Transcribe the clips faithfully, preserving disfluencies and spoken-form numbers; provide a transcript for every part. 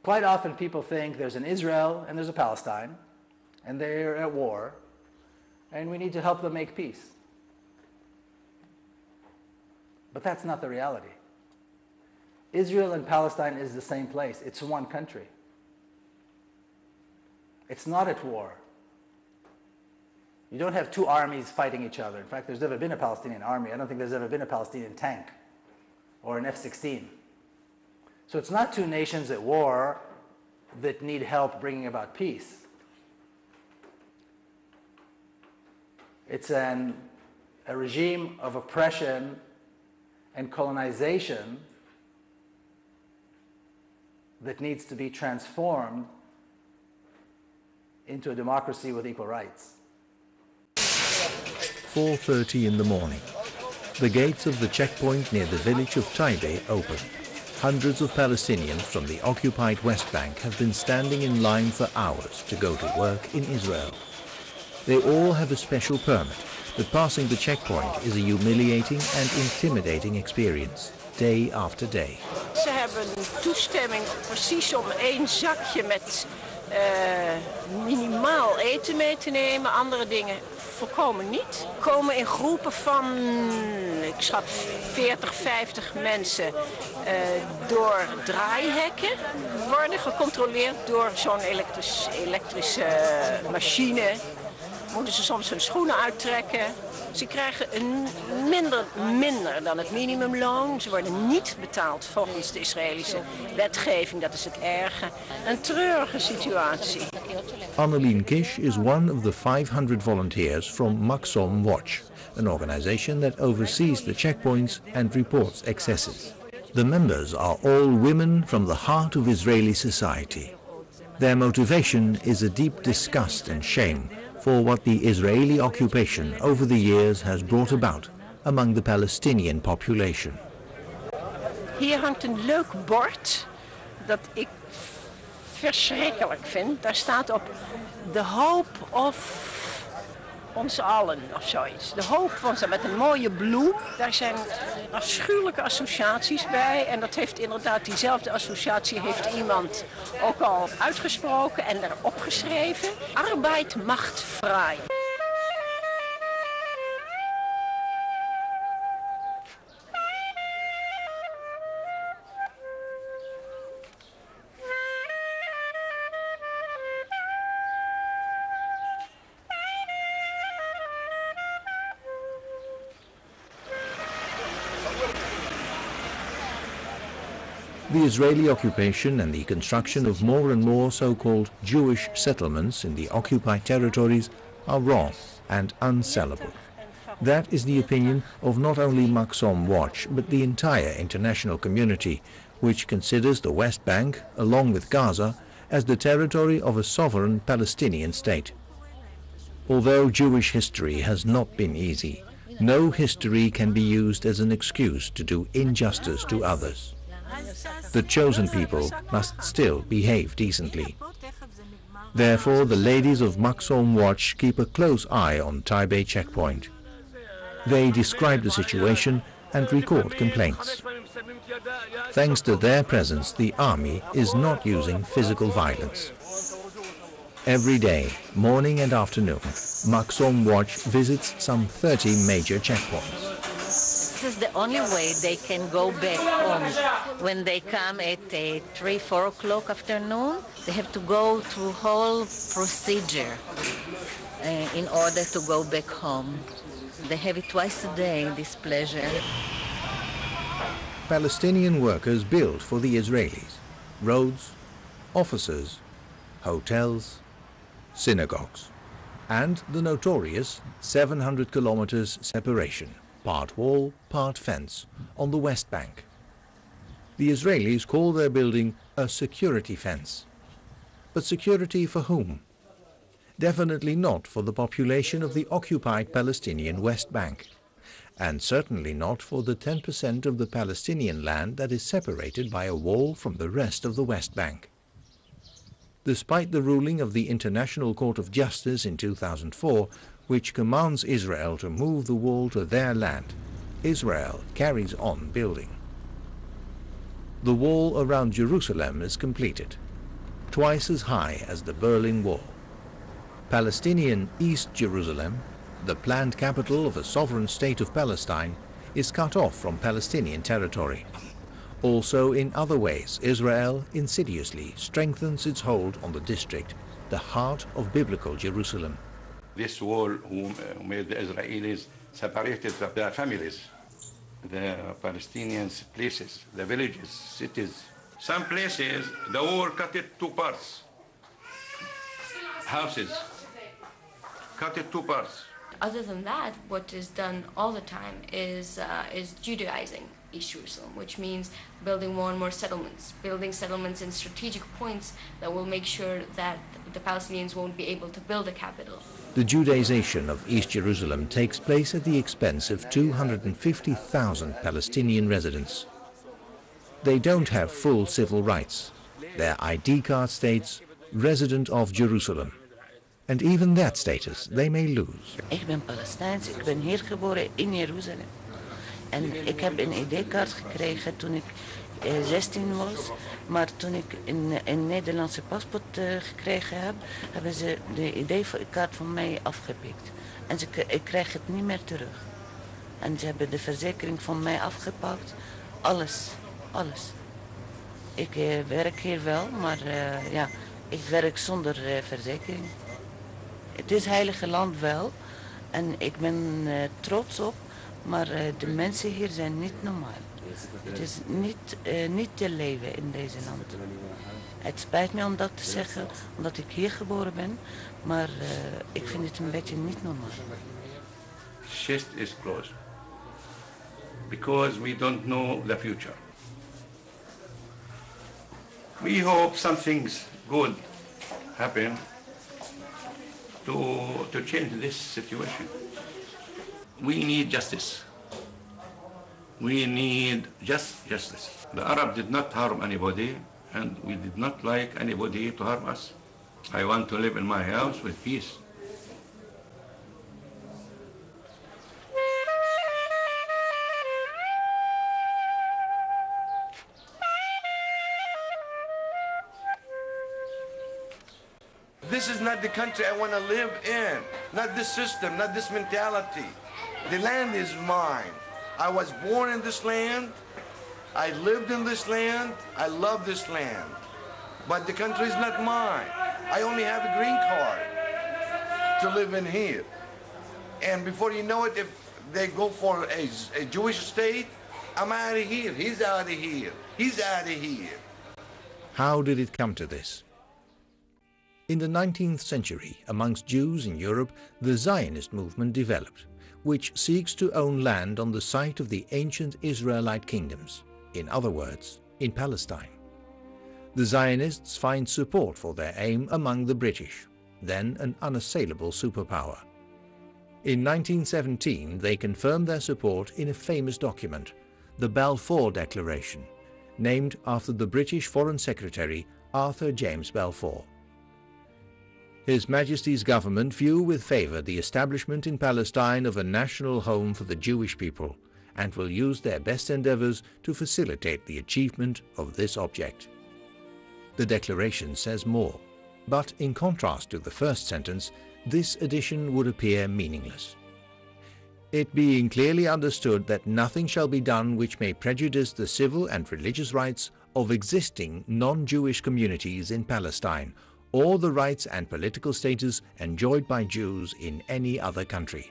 Quite often people think there's an Israel and there's a Palestine, and they're at war, and we need to help them make peace. But that's not the reality. Israel and Palestine is the same place. It's one country. It's not at war. You don't have two armies fighting each other. In fact, there's never been a Palestinian army. I don't think there's ever been a Palestinian tank or an F sixteen. So it's not two nations at war that need help bringing about peace. It's an, a regime of oppression and colonization that needs to be transformed into a democracy with equal rights. four thirty in the morning. The gates of the checkpoint near the village of Taibeh open. Hundreds of Palestinians from the occupied West Bank have been standing in line for hours to go to work in Israel. They all have a special permit, but passing the checkpoint is a humiliating and intimidating experience, day after day. Ze hebben toestemming precies om één zakje met uh, minimaal eten mee te nemen. Andere dingen volkomen niet. Komen in groepen van, ik schat veertig, vijftig mensen uh, door draaihekken. Worden gecontroleerd door zo'n elektris, elektrische machine. Moeten ze soms hun schoenen uittrekken. Ze krijgen een minder, minder dan het minimumloon. Ze worden niet betaald volgens de Israëlische wetgeving. Dat is het erge. Een treurige situatie. Annelien Kish is one of the five hundred volunteers from Maxom Watch, an organization that oversees the checkpoints and reports excesses. The members are all women from the heart of Israeli society. Their motivation is a deep disgust and shame for what the Israeli occupation over the years has brought about among the Palestinian population. Hier hangt een leuk bord dat ik verschrikkelijk vind. Daar staat op the hope of ons allen of zoiets. De hoop van ze met een mooie bloem. Daar zijn afschuwelijke associaties bij. En dat heeft inderdaad, diezelfde associatie heeft iemand ook al uitgesproken en erop geschreven. Arbeid macht vrij. The Israeli occupation and the construction of more and more so-called Jewish settlements in the occupied territories are wrong and unsellable. That is the opinion of not only Maxom Watch, but the entire international community, which considers the West Bank, along with Gaza, as the territory of a sovereign Palestinian state. Although Jewish history has not been easy, no history can be used as an excuse to do injustice to others. The chosen people must still behave decently. Therefore, the ladies of Maxom Watch keep a close eye on Taibeh checkpoint. They describe the situation and record complaints. Thanks to their presence, the army is not using physical violence. Every day, morning and afternoon, Maxom Watch visits some thirty major checkpoints. This is the only way they can go back home. When they come at uh, three, four o'clock afternoon, they have to go through whole procedure uh, in order to go back home. They have it twice a day, this pleasure. Palestinian workers build for the Israelis roads, offices, hotels, synagogues, and the notorious seven hundred kilometers separation, part wall, part fence, on the West Bank. The Israelis call their building a security fence. But security for whom? Definitely not for the population of the occupied Palestinian West Bank, and certainly not for the ten percent of the Palestinian land that is separated by a wall from the rest of the West Bank. Despite the ruling of the International Court of Justice in two thousand four, which commands Israel to move the wall to their land, Israel carries on building. The wall around Jerusalem is completed. twice as high as the Berlin Wall. Palestinian East Jerusalem, the planned capital of a sovereign state of Palestine, is cut off from Palestinian territory. Also, in other ways, Israel insidiously strengthens its hold on the district, the heart of biblical Jerusalem. This wall who made the Israelis separated their families, the Palestinians' places, the villages, cities. Some places, the wall cut it two parts. Houses, cut it two parts. Other than that, what is done all the time is, uh, is Judaizing East Jerusalem, which means building more and more settlements, building settlements in strategic points that will make sure that the Palestinians won't be able to build a capital. The Judaization of East Jerusalem takes place at the expense of two hundred fifty thousand Palestinian residents. They don't have full civil rights. Their I D card states resident of Jerusalem. And even that status they may lose. Ik ben Palestijns, ik ben hier geboren in Jeruzalem. En ik heb een I D-kaart gekregen toen ik eh, zestien was. Maar toen ik een, een Nederlandse paspoort uh, gekregen heb, hebben ze de I D-kaart van mij afgepikt. En ze, ik krijg het niet meer terug. En ze hebben de verzekering van mij afgepakt. Alles, alles. Ik uh, werk hier wel, maar uh, ja, ik werk zonder uh, verzekering. Het is heilige land wel en ik ben uh, trots op, maar uh, de mensen hier zijn niet normaal. Het is niet, uh, niet te leven in deze land. Het spijt me om dat te zeggen, omdat ik hier geboren ben, maar uh, ik vind het een beetje niet normaal. Chest is closed because we don't know the future. We hope something's good happen to, to change this situation. We need justice. We need just justice. The Arab did not harm anybody, and we did not like anybody to harm us. I want to live in my house with peace. This is not the country I want to live in. Not this system, not this mentality. The land is mine. I was born in this land. I lived in this land. I love this land. But the country is not mine. I only have a green card to live in here. And before you know it, if they go for a, a Jewish state, I'm out of here. He's out of here. He's out of here. How did it come to this? In the nineteenth century, amongst Jews in Europe, the Zionist movement developed, which seeks to own land on the site of the ancient Israelite kingdoms, in other words, in Palestine. The Zionists find support for their aim among the British, then an unassailable superpower. In nineteen seventeen, they confirmed their support in a famous document, the Balfour Declaration, named after the British Foreign Secretary Arthur James Balfour. His Majesty's government view with favour the establishment in Palestine of a national home for the Jewish people, and will use their best endeavours to facilitate the achievement of this object. The declaration says more, but in contrast to the first sentence, this addition would appear meaningless. It being clearly understood that nothing shall be done which may prejudice the civil and religious rights of existing non-Jewish communities in Palestine, or the rights and political status enjoyed by Jews in any other country.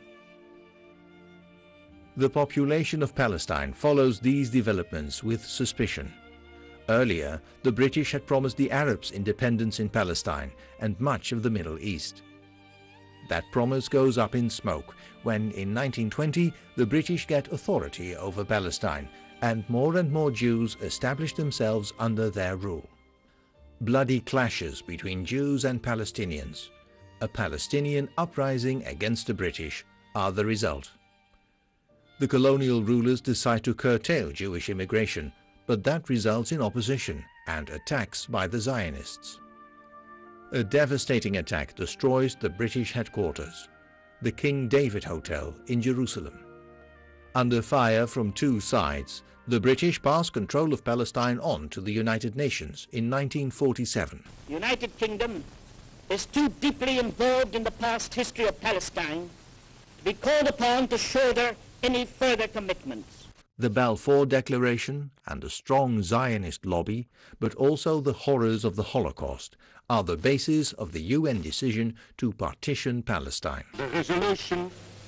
The population of Palestine follows these developments with suspicion. Earlier, the British had promised the Arabs independence in Palestine and much of the Middle East. That promise goes up in smoke when, in nineteen twenty, the British get authority over Palestine and more and more Jews establish themselves under their rule. Bloody clashes between Jews and Palestinians, a Palestinian uprising against the British, are the result. The colonial rulers decide to curtail Jewish immigration, but that results in opposition and attacks by the Zionists. A devastating attack destroys the British headquarters, the King David Hotel in Jerusalem. Under fire from two sides, the British passed control of Palestine on to the United Nations in nineteen forty-seven. The United Kingdom is too deeply involved in the past history of Palestine to be called upon to shoulder any further commitments. The Balfour Declaration and a strong Zionist lobby, but also the horrors of the Holocaust, are the basis of the U N decision to partition Palestine. The resolution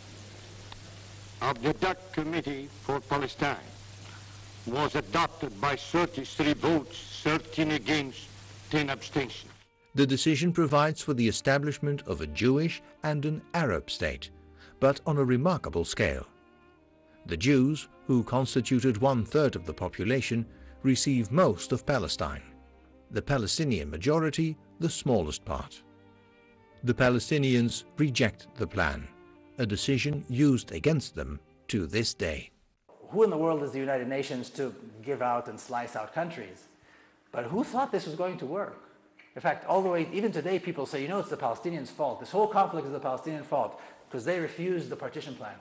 of the D U C Committee for Palestine was adopted by thirty-three votes, thirteen against, ten abstentions. The decision provides for the establishment of a Jewish and an Arab state, but on a remarkable scale. The Jews, who constituted one-third of the population, receive most of Palestine. The Palestinian majority, the smallest part. The Palestinians reject the plan, a decision used against them to this day. Who in the world is the United Nations to give out and slice out countries? But who thought this was going to work? In fact, all the way, even today, people say, you know, it's the Palestinians' fault. This whole conflict is the Palestinian fault because they refused the partition plan.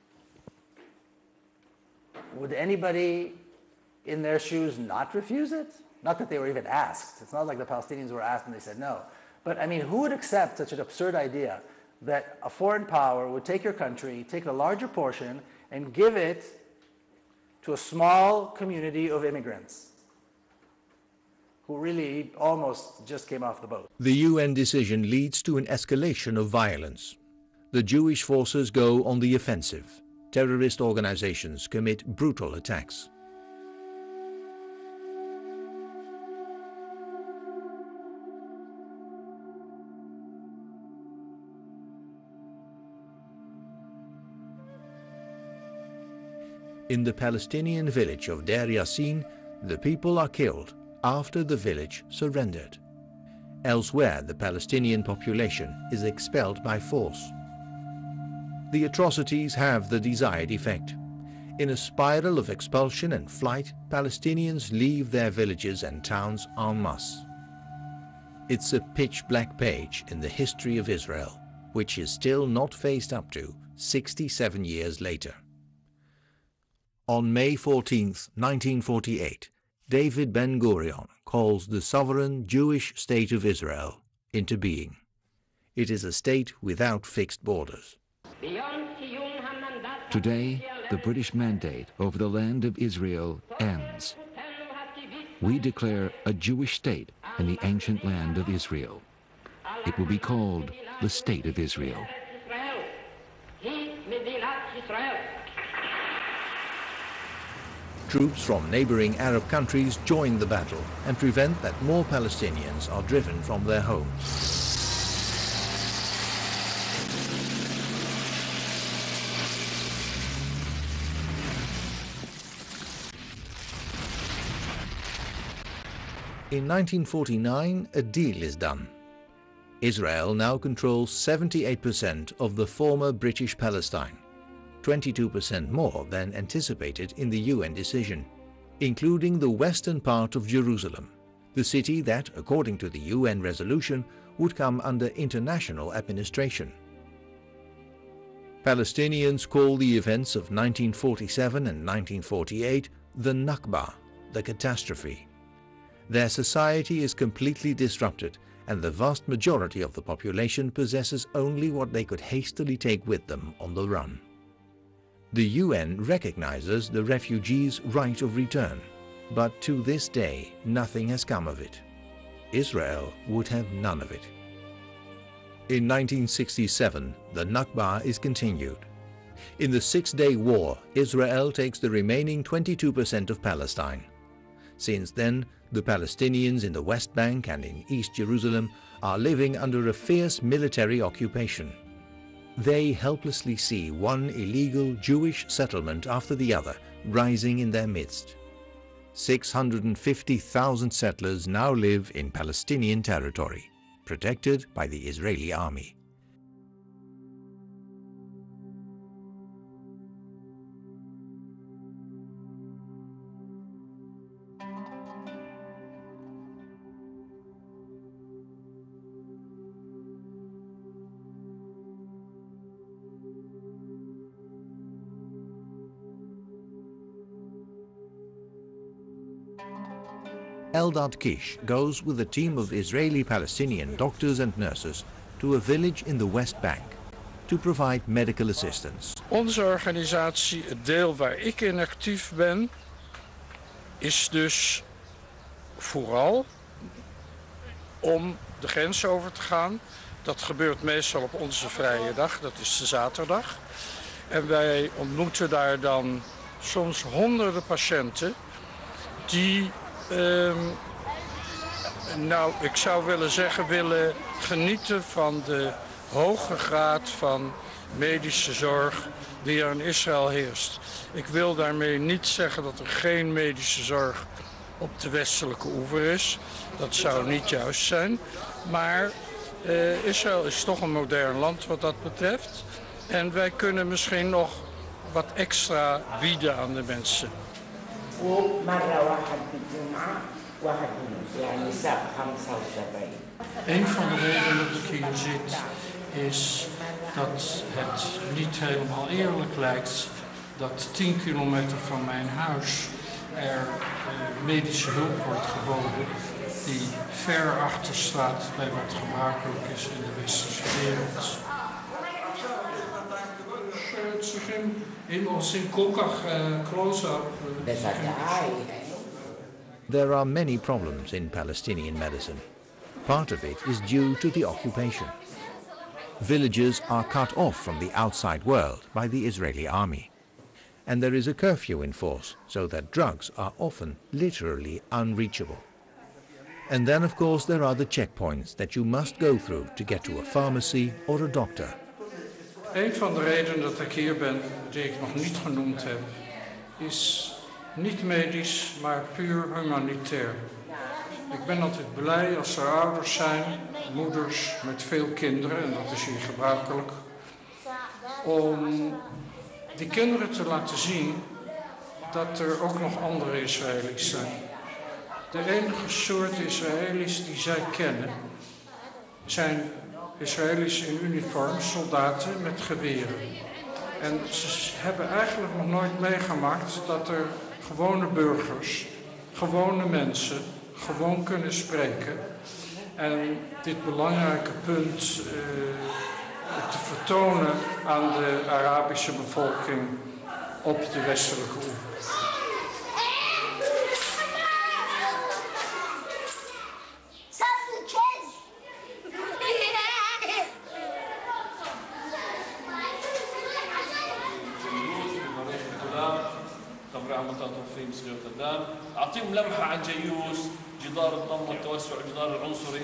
Would anybody in their shoes not refuse it? Not that they were even asked. It's not like the Palestinians were asked and they said no. But I mean, who would accept such an absurd idea that a foreign power would take your country, take a larger portion, and give it to a small community of immigrants who really almost just came off the boat? The U N decision leads to an escalation of violence. The Jewish forces go on the offensive. Terrorist organizations commit brutal attacks. In the Palestinian village of Deir Yassin, the people are killed after the village surrendered. Elsewhere, the Palestinian population is expelled by force. The atrocities have the desired effect. In a spiral of expulsion and flight, Palestinians leave their villages and towns en masse. It's a pitch-black page in the history of Israel, which is still not faced up to sixty-seven years later. On May fourteenth, nineteen forty-eight, David Ben-Gurion calls the sovereign Jewish state of Israel into being. It is a state without fixed borders. Today, the British mandate over the land of Israel ends. We declare a Jewish state in the ancient land of Israel. It will be called the State of Israel. Troops from neighboring Arab countries join the battle and prevent that more Palestinians are driven from their homes. In nineteen forty-nine, a deal is done. Israel now controls seventy-eight percent of the former British Palestine, twenty-two percent more than anticipated in the U N decision, including the western part of Jerusalem, the city that, according to the U N resolution, would come under international administration. Palestinians call the events of nineteen forty-seven and nineteen forty-eight the Nakba, the catastrophe. Their society is completely disrupted, and the vast majority of the population possesses only what they could hastily take with them on the run. The U N recognizes the refugees' right of return, but to this day nothing has come of it. Israel would have none of it. In nineteen sixty-seven, the Nakba is continued. In the Six-Day War, Israel takes the remaining twenty-two percent of Palestine. Since then, the Palestinians in the West Bank and in East Jerusalem are living under a fierce military occupation. They helplessly see one illegal Jewish settlement after the other rising in their midst. six hundred fifty thousand settlers now live in Palestinian territory, protected by the Israeli army. Eldad Kish goes with a team of Israeli-Palestinian doctors and nurses to a village in the West Bank to provide medical assistance. Onze organisatie, het deel waar ik in actief ben, is dus vooral om de grens over te gaan. Dat gebeurt meestal op onze vrije dag, dat is de zaterdag. En wij ontmoeten daar dan soms honderden patiënten die, eh, nou, ik zou willen zeggen, willen genieten van de hoge graad van medische zorg die er in Israël heerst. Ik wil daarmee niet zeggen dat er geen medische zorg op de westelijke oever is. Dat zou niet juist zijn. Maar uh, Israël is toch een modern land wat dat betreft. En wij kunnen misschien nog wat extra bieden aan de mensen. Een van de redenen dat ik hier zit is dat het niet helemaal eerlijk lijkt dat tien kilometer van mijn huis er uh, medische hulp wordt geboden die ver achter staat bij wat gebruikelijk is in de westerse wereld. There are many problems in Palestinian medicine. Part of it is due to the occupation. Villages are cut off from the outside world by the Israeli army. And there is a curfew in force, so that drugs are often literally unreachable. And then, of course, there are the checkpoints that you must go through to get to a pharmacy or a doctor. Een van de redenen dat ik hier ben, die ik nog niet genoemd heb, is niet medisch, maar puur humanitair. Ik ben altijd blij als er ouders zijn, moeders met veel kinderen, en dat is hier gebruikelijk, om die kinderen te laten zien dat er ook nog andere Israëli's zijn. De enige soort Israëli's die zij kennen zijn Israëli's in uniform, soldaten met geweren. En ze hebben eigenlijk nog nooit meegemaakt dat er gewone burgers, gewone mensen, gewoon kunnen spreken. En dit belangrijke punt uh, te vertonen aan de Arabische bevolking op de westelijke oever. أعطيهم لمحة عن جيوس جدار الضم والتوسع الجدار العنصري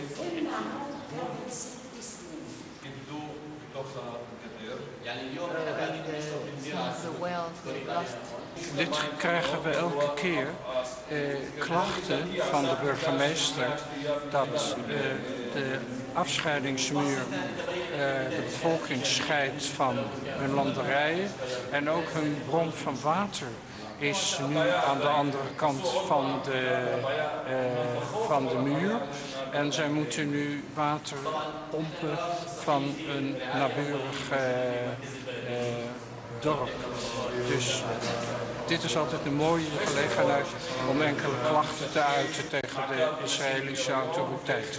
Dit krijgen we elke keer, eh, klachten van de burgemeester dat eh, de afscheidingsmuur eh, de bevolking scheidt van hun landerijen en ook hun bron van water is nu aan de andere kant van de, uh, van de muur. En zij moeten nu water pompen van een naburig uh, uh, dorp. Dus dit is altijd een mooie gelegenheid om enkele klachten te uiten tegen de Israëlische autoriteiten.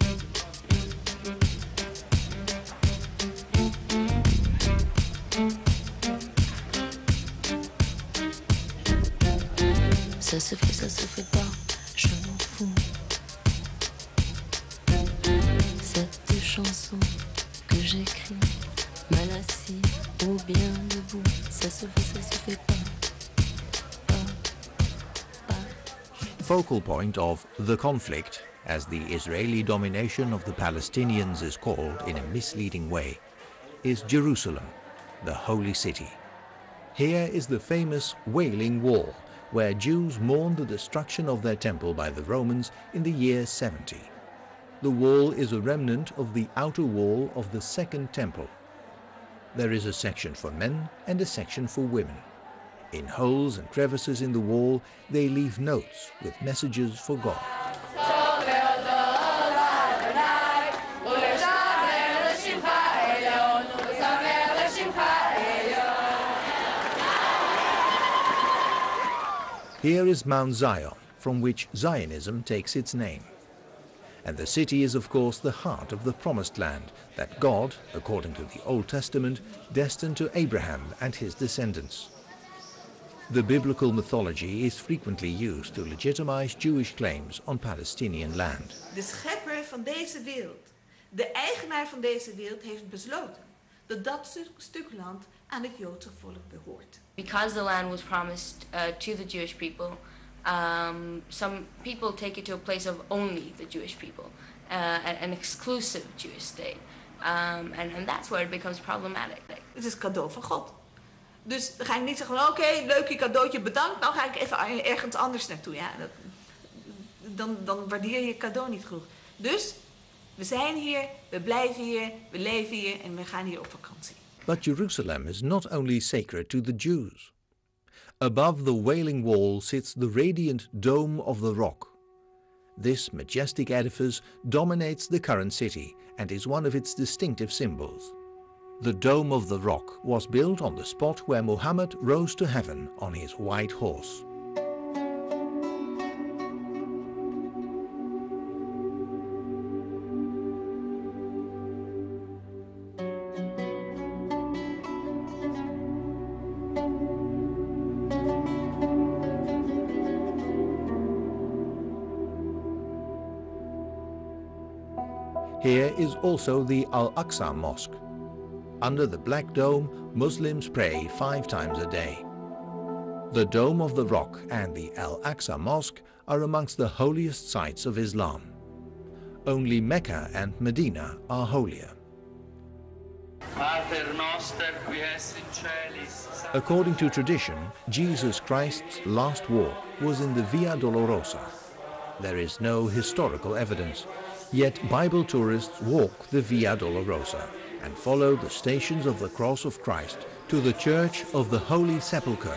Ça se fait, ça se fait pas, je m'en fous. Cette chanson que j'écris, mal assis ou bien debout, ça se fait, ça se fait pas. Pas, pas. Focal point of the conflict, as the Israeli domination of the Palestinians is called in a misleading way, is Jerusalem, the holy city. Here is the famous Wailing Wall, where Jews mourned the destruction of their temple by the Romans in the year seventy. The wall is a remnant of the outer wall of the Second Temple. There is a section for men and a section for women. In holes and crevices in the wall, they leave notes with messages for God. Here is Mount Zion, from which Zionism takes its name. And the city is, of course, the heart of the Promised Land that God, according to the Old Testament, destined to Abraham and his descendants. The biblical mythology is frequently used to legitimize Jewish claims on Palestinian land. De schepper van deze wereld, de eigenaar van deze wereld, heeft besloten dat dat stuk, stuk land aan het Joodse volk behoort. Because the land was promised uh, to the Jewish people, um, some people take it to a place of only the Jewish people, uh, an exclusive Jewish state. Um, and, and that's where it becomes problematic. Het is cadeau van God. Dus dan ga ik niet zeggen van oké, okay, leuk je cadeautje, bedankt, nou ga ik even ergens anders naartoe. Ja, dat, dan, dan waardeer je cadeau niet genoeg. Dus we zijn hier, we blijven hier, we leven hier en we gaan hier op vakantie. But Jerusalem is not only sacred to the Jews. Above the Wailing Wall sits the radiant Dome of the Rock. This majestic edifice dominates the current city and is one of its distinctive symbols. The Dome of the Rock was built on the spot where Muhammad rose to heaven on his white horse. Here is also the Al-Aqsa Mosque. Under the Black Dome, Muslims pray five times a day. The Dome of the Rock and the Al-Aqsa Mosque are amongst the holiest sites of Islam. Only Mecca and Medina are holier. According to tradition, Jesus Christ's last walk was in the Via Dolorosa. There is no historical evidence, yet Bible tourists walk the Via Dolorosa and follow the Stations of the Cross of Christ to the Church of the Holy Sepulchre.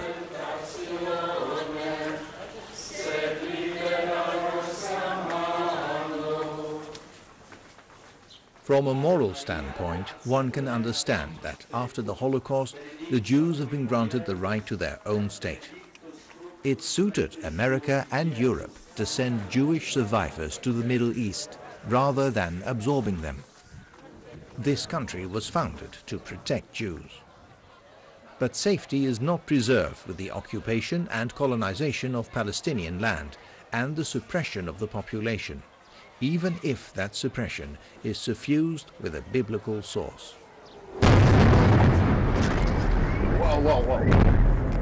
From a moral standpoint, one can understand that after the Holocaust, the Jews have been granted the right to their own state. It suited America and Europe to send Jewish survivors to the Middle East rather than absorbing them. This country was founded to protect Jews. But safety is not preserved with the occupation and colonization of Palestinian land and the suppression of the population, even if that suppression is suffused with a biblical source. Whoa, whoa, whoa.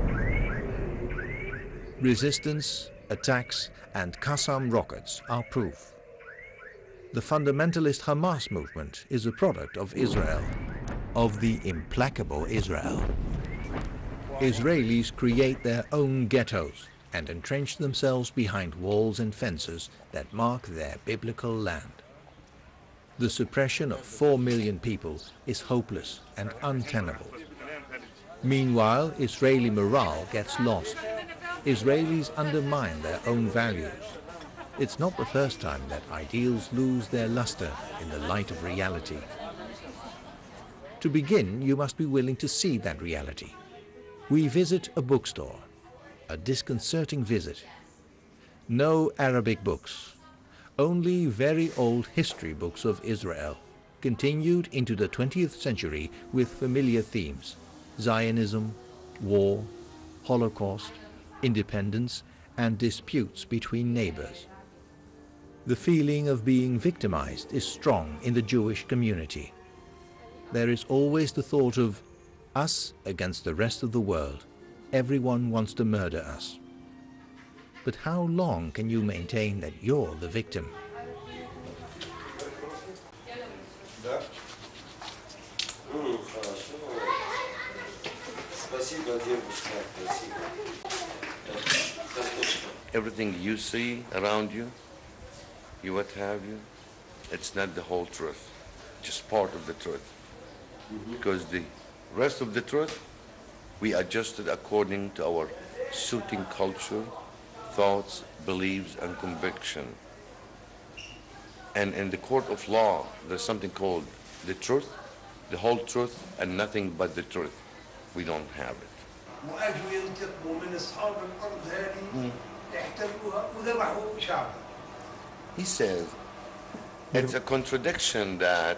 Resistance, attacks, and Qassam rockets are proof. The fundamentalist Hamas movement is a product of Israel, of the implacable Israel. Israelis create their own ghettos and entrench themselves behind walls and fences that mark their biblical land. The suppression of four million people is hopeless and untenable. Meanwhile, Israeli morale gets lost. Israelis undermine their own values. It's not the first time that ideals lose their luster in the light of reality. To begin, you must be willing to see that reality. We visit a bookstore, a disconcerting visit. No Arabic books, only very old history books of Israel, continued into the twentieth century with familiar themes: Zionism, war, Holocaust, independence, and disputes between neighbors. The feeling of being victimized is strong in the Jewish community. There is always the thought of us against the rest of the world. Everyone wants to murder us. But how long can you maintain that you're the victim? Everything you see around you, you what have you, it's not the whole truth, just part of the truth. Mm-hmm. Because the rest of the truth, we adjusted according to our suiting culture, thoughts, beliefs, and conviction. And in the court of law, there's something called the truth, the whole truth, and nothing but the truth. We don't have it. Mm. He says it's a contradiction that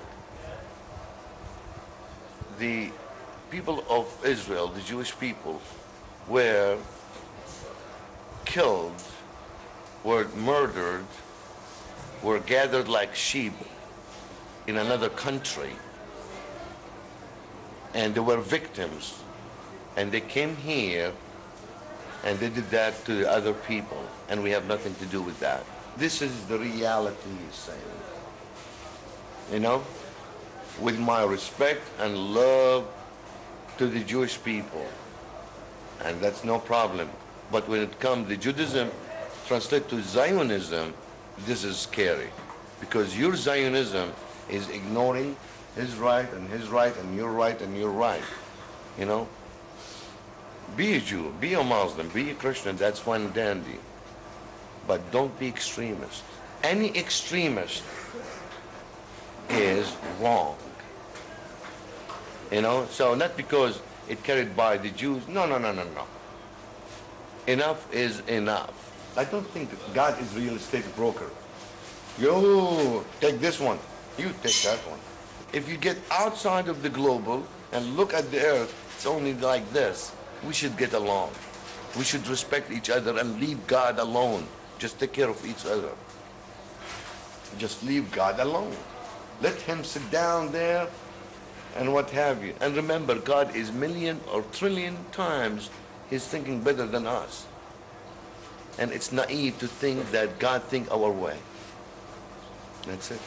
the people of Israel, the Jewish people, were killed, were murdered, were gathered like sheep in another country, and they were victims, and they came here and they did that to the other people, and we have nothing to do with that. This is the reality he's saying. You know, with my respect and love to the Jewish people, and that's no problem. But when it comes to Judaism, translate to Zionism, this is scary, because your Zionism is ignoring his right and his right and your right and your right, you know? Be a Jew, be a Muslim, be a Christian, that's fine and dandy. But don't be extremist. Any extremist is wrong. You know, so not because it carried by the Jews, no, no, no, no, no. Enough is enough. I don't think that God is a real estate broker. You take this one, you take that one. If you get outside of the global and look at the earth, it's only like this. We should get along. We should respect each other and leave God alone. Just take care of each other. Just leave God alone. Let him sit down there and what have you. And remember, God is million or trillion times, he's thinking better than us. And it's naive to think that God think our way. That's it.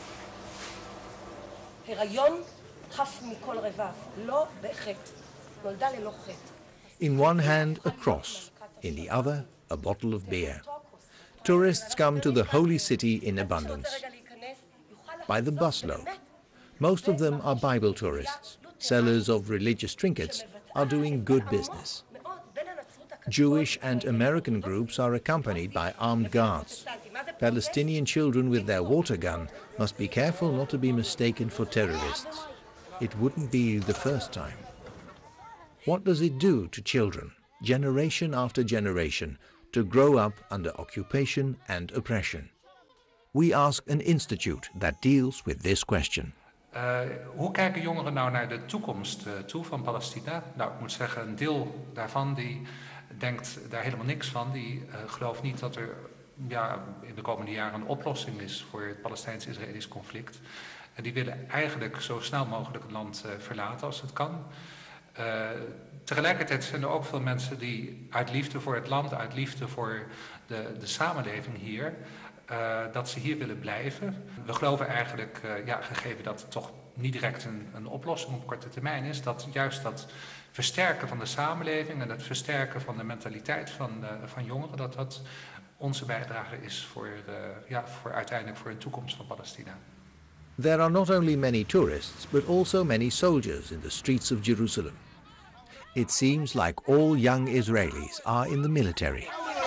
In one hand, a cross. In the other, a bottle of beer. Tourists come to the holy city in abundance. By the busload. Most of them are Bible tourists. Sellers of religious trinkets are doing good business. Jewish and American groups are accompanied by armed guards. Palestinian children with their water gun must be careful not to be mistaken for terrorists. It wouldn't be the first time. What does it do to children, generation after generation, to grow up under occupation and oppression? We ask an institute that deals with this question. Uh, hoe kijken jongeren nou naar de toekomst uh, toe van Palestina? Nou, ik moet zeggen, een deel daarvan die denkt daar helemaal niks van. Die uh, gelooft niet dat er ja, in de komende jaren een oplossing is voor het Palestijns-Israëlisch conflict. En die willen eigenlijk zo snel mogelijk het land uh, verlaten als het kan. Uh, tegelijkertijd zijn er ook veel mensen die uit liefde voor het land, uit liefde voor de, de samenleving hier, uh, dat ze hier willen blijven. We geloven eigenlijk, uh, ja, gegeven dat het toch niet direct een, een oplossing op korte termijn is, dat juist dat versterken van de samenleving en het versterken van de mentaliteit van, uh, van jongeren, dat dat onze bijdrage is voor, uh, ja, voor uiteindelijk voor een toekomst van Palestina. There are not only many tourists, but also many soldiers in the streets of Jerusalem. It seems like all young Israelis are in the military.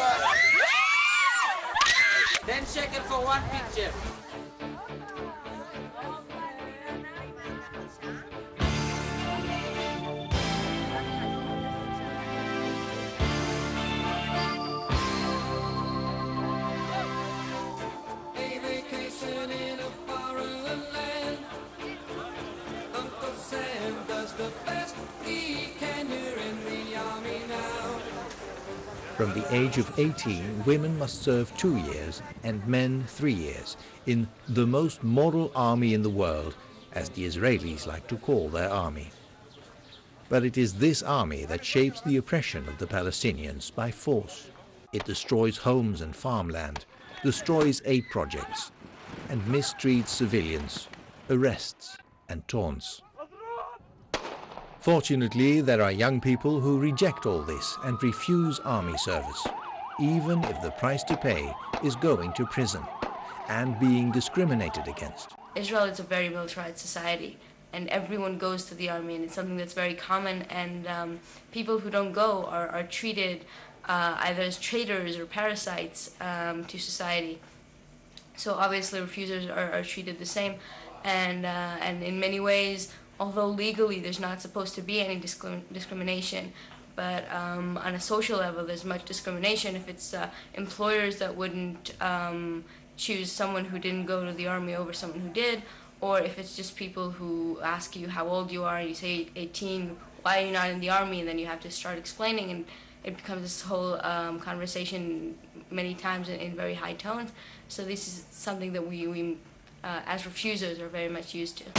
Ten seconds for one picture. From the age of eighteen, women must serve two years and men three years in the most moral army in the world, as the Israelis like to call their army. But it is this army that shapes the oppression of the Palestinians by force. It destroys homes and farmland, destroys aid projects, and mistreats civilians, arrests and taunts. Fortunately, there are young people who reject all this and refuse army service, even if the price to pay is going to prison and being discriminated against. Israel is a very militarized society, and everyone goes to the army, and it's something that's very common, and um, people who don't go are, are treated uh, either as traitors or parasites um, to society. So obviously refusers are, are treated the same, and, uh, and in many ways, although legally there's not supposed to be any discrim discrimination, But um, on a social level, there's much discrimination. If it's uh, employers that wouldn't um, choose someone who didn't go to the army over someone who did, or if it's just people who ask you how old you are, and you say eighteen, why are you not in the army? And then you have to start explaining, and it becomes this whole um, conversation many times in, in very high tones. So this is something that we, we uh, as refusers, are very much used to.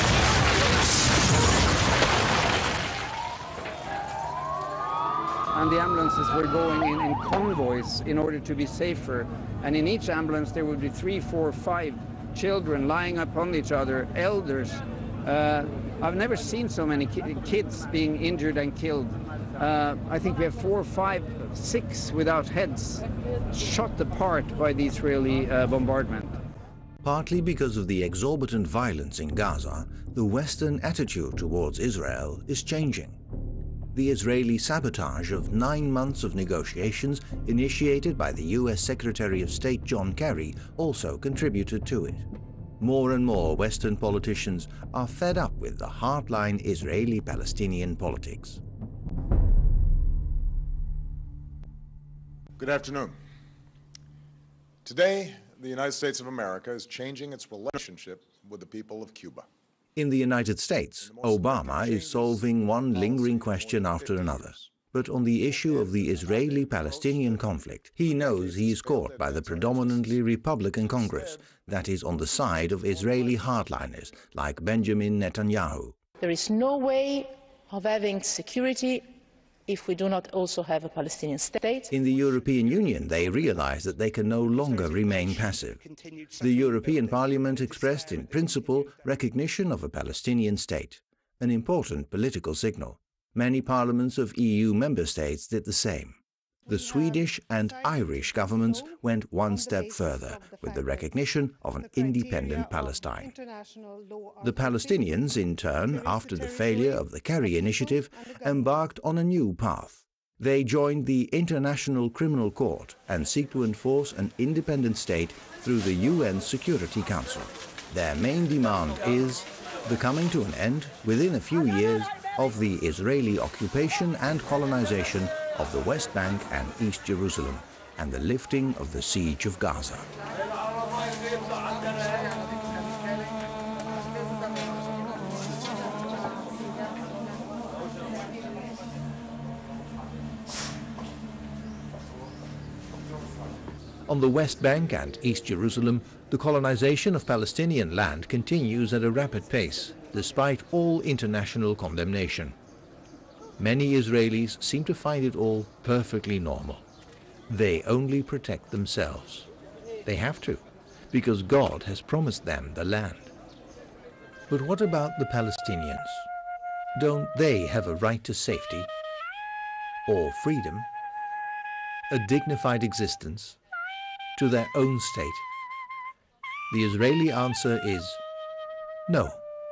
And the ambulances were going in, in convoys in order to be safer. And in each ambulance there would be three, four, five children lying upon each other, elders. Uh, I've never seen so many ki kids being injured and killed. Uh, I think we have four, five, six without heads, shot apart by the Israeli uh, bombardment. Partly because of the exorbitant violence in Gaza, the Western attitude towards Israel is changing. The Israeli sabotage of nine months of negotiations initiated by the U S Secretary of State John Kerry also contributed to it. More and more Western politicians are fed up with the hardline Israeli-Palestinian politics. Good afternoon. Today, the United States of America is changing its relationship with the people of Cuba. In the United States, Obama is solving one lingering question after another. But on the issue of the Israeli-Palestinian conflict, he knows he is caught by the predominantly Republican Congress that is on the side of Israeli hardliners like Benjamin Netanyahu. There is no way of having security if we do not also have a Palestinian state. In the European Union, they realize that they can no longer remain passive. The European Parliament expressed in principle recognition of a Palestinian state, an important political signal. Many parliaments of E U member states did the same. The Swedish and Irish governments went one step further with the recognition of an independent Palestine. The Palestinians, in turn, after the failure of the Kerry Initiative, embarked on a new path. They joined the International Criminal Court and seek to enforce an independent state through the U N Security Council. Their main demand is the coming to an end, within a few years, of the Israeli occupation and colonization of the West Bank and East Jerusalem, and the lifting of the siege of Gaza. On the West Bank and East Jerusalem, the colonization of Palestinian land continues at a rapid pace, despite all international condemnation. Many Israelis seem to find it all perfectly normal. They only protect themselves. They have to, because God has promised them the land. But what about the Palestinians? Don't they have a right to safety? Or freedom? A dignified existence? To their own state? The Israeli answer is no.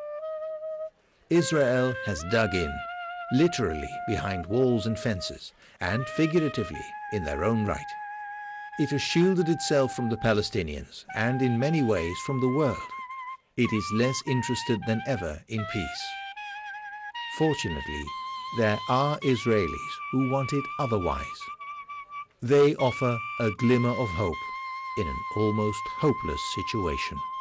Israel has dug in, literally behind walls and fences, and figuratively in their own right. It has shielded itself from the Palestinians, and in many ways from the world. It is less interested than ever in peace. Fortunately, there are Israelis who want it otherwise. They offer a glimmer of hope in an almost hopeless situation.